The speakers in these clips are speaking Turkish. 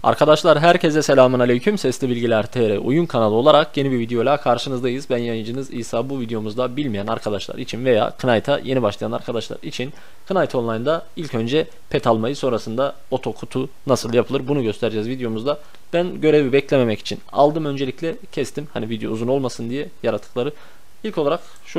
Arkadaşlar herkese selamun aleyküm. Sesli Bilgiler TR oyun kanalı olarak yeni bir videoyla karşınızdayız. Ben yayıncınız İsa. Bu videomuzda bilmeyen arkadaşlar için veya Knight'a yeni başlayan arkadaşlar için Knight Online'da ilk önce pet almayı, sonrasında oto kutu nasıl yapılır bunu göstereceğiz videomuzda. Ben görevi beklememek için aldım, öncelikle kestim. Hani video uzun olmasın diye yaratıkları. İlk olarak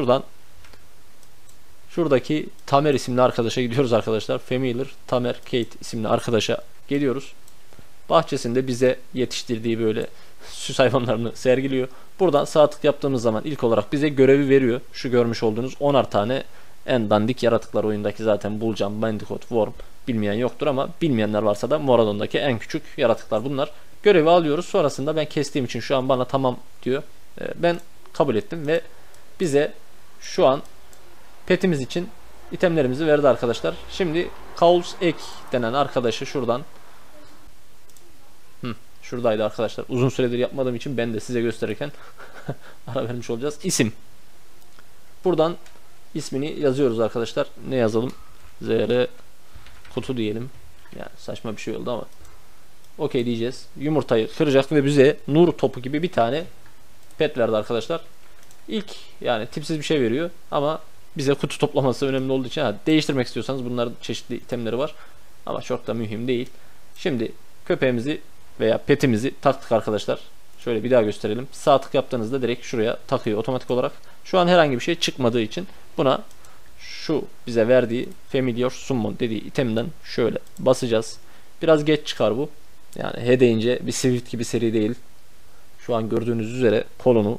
şuradaki Tamer isimli arkadaşa gidiyoruz arkadaşlar. Familiar Tamer Kate isimli arkadaşa geliyoruz. Bahçesinde bize yetiştirdiği böyle süs hayvanlarını sergiliyor. Buradan sağ tık yaptığımız zaman ilk olarak bize görevi veriyor. Şu görmüş olduğunuz 10'ar tane en dandik yaratıklar, oyundaki zaten Bulcan, Bandicoot, Worm bilmeyen yoktur ama bilmeyenler varsa da Moradon'daki en küçük yaratıklar bunlar. Görevi alıyoruz. Sonrasında ben kestiğim için şu an bana tamam diyor. Ben kabul ettim ve bize şu an petimiz için itemlerimizi verdi arkadaşlar. Şimdi Kaus Ek denen arkadaşı şuradaydı arkadaşlar. Uzun süredir yapmadığım için ben de size gösterirken ara vermiş olacağız. İsim. Buradan ismini yazıyoruz arkadaşlar. Ne yazalım? ZR kutu diyelim. Yani saçma bir şey oldu ama. Okey diyeceğiz. Yumurtayı kıracak ve bize nur topu gibi bir tane pet verdi arkadaşlar. İlk yani tipsiz bir şey veriyor ama bize kutu toplaması önemli olduğu için değiştirmek istiyorsanız bunların çeşitli itemleri var. Ama çok da mühim değil. Şimdi köpeğimizi veya petimizi taktık arkadaşlar. Şöyle bir daha gösterelim. Sağ tık yaptığınızda direkt şuraya takıyor otomatik olarak. Şu an herhangi bir şey çıkmadığı için buna şu bize verdiği Familiar Summon dediği itemden şöyle basacağız. Biraz geç çıkar bu. Yani H deyince bir Swift gibi seri değil. Şu an gördüğünüz üzere kolunu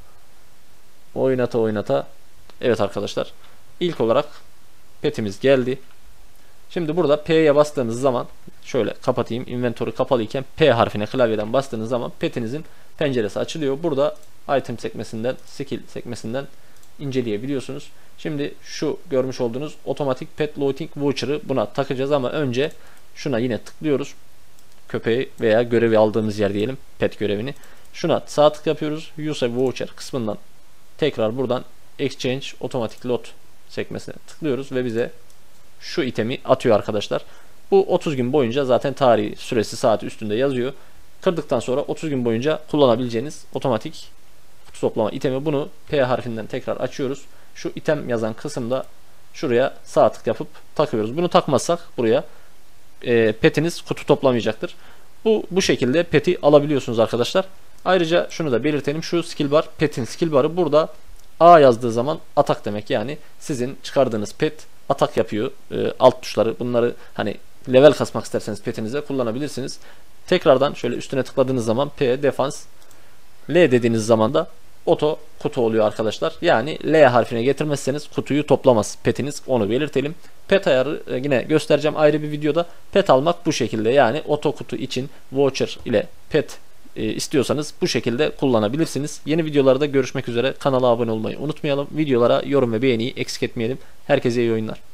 oynata. Evet arkadaşlar. İlk olarak petimiz geldi. Şimdi burada P'ye bastığınız zaman şöyle kapatayım. Inventory kapalıyken P harfine klavyeden bastığınız zaman petinizin penceresi açılıyor. Burada item sekmesinden, skill sekmesinden inceleyebiliyorsunuz. Şimdi şu görmüş olduğunuz otomatik pet loading voucher'ı buna takacağız ama önce şuna yine tıklıyoruz. Köpeği veya görevi aldığımız yer diyelim. Pet görevini. Şuna sağ tık yapıyoruz. Use a voucher kısmından tekrar buradan exchange otomatik load sekmesine tıklıyoruz ve bize şu itemi atıyor arkadaşlar. Bu 30 gün boyunca zaten tarihi, süresi, saati üstünde yazıyor. Kırdıktan sonra 30 gün boyunca kullanabileceğiniz otomatik kutu toplama itemi. Bunu P harfinden tekrar açıyoruz. Şu item yazan kısımda şuraya sağ tık yapıp takıyoruz. Bunu takmazsak buraya petiniz kutu toplamayacaktır. Bu şekilde peti alabiliyorsunuz arkadaşlar. Ayrıca şunu da belirtelim. Şu skill bar, petin skill barı burada A yazdığı zaman atak demek. Yani sizin çıkardığınız pet atak yapıyor. Alt tuşları, bunları hani level kasmak isterseniz petinize kullanabilirsiniz. Tekrardan şöyle üstüne tıkladığınız zaman P defans, L dediğiniz zaman da oto kutu oluyor arkadaşlar. Yani L harfine getirmezseniz kutuyu toplamaz petiniz, onu belirtelim. Pet ayarı yine göstereceğim ayrı bir videoda. Pet almak bu şekilde, yani oto kutu için voucher ile pet istiyorsanız bu şekilde kullanabilirsiniz. Yeni videolarda görüşmek üzere. Kanala abone olmayı unutmayalım. Videolara yorum ve beğeniyi eksik etmeyelim. Herkese iyi oyunlar.